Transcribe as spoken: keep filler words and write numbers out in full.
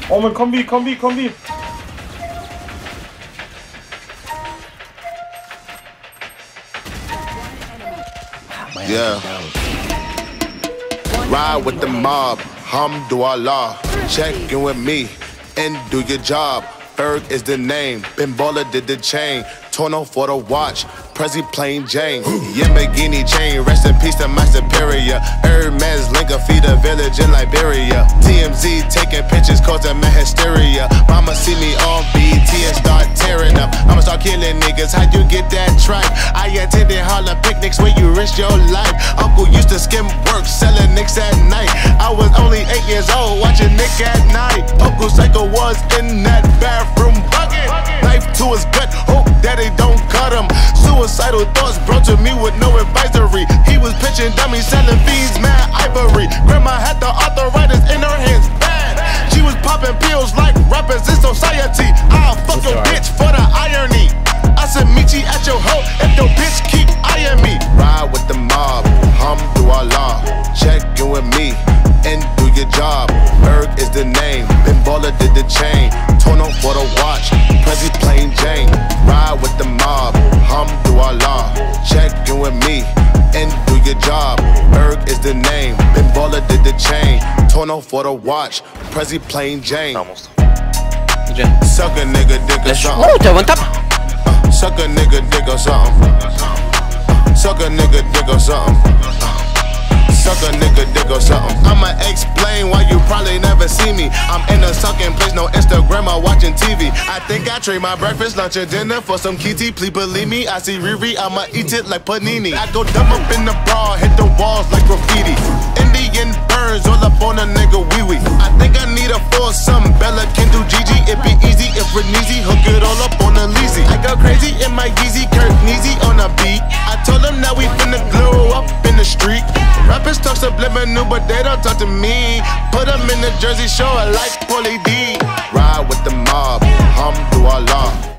Oh mein, Kombi, Kombi, Kombi. Yeah. Ride with the mob, Hamdulillah. Check in with me and do your job. Ferg is the name, Ben Baller did the chain. Tono for the watch, Prezi plain Jane. Yamagini chain, rest in peace to my superior. Hermes Linka feed a village in Liberia. T M Z taking pictures causing my hysteria. Mama see me on B T and start tearing up. I'ma start killing niggas, how you get that tripe? I attended Harlem picnics where you risk your life. Uncle used to skim work, selling nicks at night. I was only eight years old, watching Nick at night. Uncle Psycho was in that bathroom bucket. Knife to his gut, hope that they don't cut him. Suicidal thoughts brought to me with no advisory. He was pitching dummies, selling fiends, mad ivory. Grandma had the arthritis in her hands, bad. She was popping pills like rappers in society. I'll fuck your bitch for the irony. I said meet you at your hoe if your bitch keep eyeing me. Ride with the mob, Hamdulillah. Check in with me and do your job. Berg is the name, Ben Baller did the chain. Tono for the watch, Prezi plain Jane. Ride with the mob, Hamdulillah. Check in with me and do your job. Berg is the name, Ben Baller did the chain. Tono for the watch, Prezi plain Jane. Suck a nigga dick or something. Oh, udah mantap. Uh, suck a nigga dick or something. Uh, suck a nigga dick or something. Suck a nigga dick or something. I'ma explain why you probably never see me. I'm in a sucking place, no Instagram or watching T V. I think I trade my breakfast, lunch, and dinner for some kitty. Please believe me, I see Riri, I'ma eat it like panini. I go dumb up in the bra, hit the walls like graffiti. Indian burns all up on a nigga wee wee. I think I need a foursome, Bella can do Gigi. It be easy if Reneezy hook it all up on a Leezy. I go crazy in my Yeezy, Kurt Neezy on a beat. I told them that we finna glow up in the street. Rappers talk subliminal, but they don't talk to me. Put them in the Jersey Shore like Pauly D. Ride with the mob, Hamdulillah.